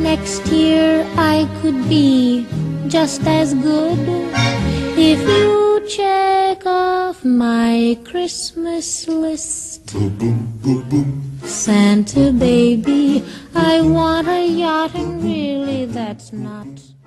next year I could be just as good if you check off my Christmas list. Boom, boom, boom, boom. Santa baby, I want a yacht, and really that's not